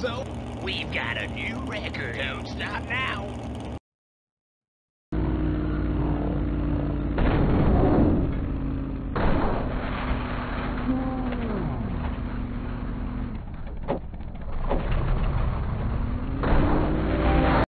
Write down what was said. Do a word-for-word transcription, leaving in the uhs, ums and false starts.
so? We've got a new record. Don't stop now.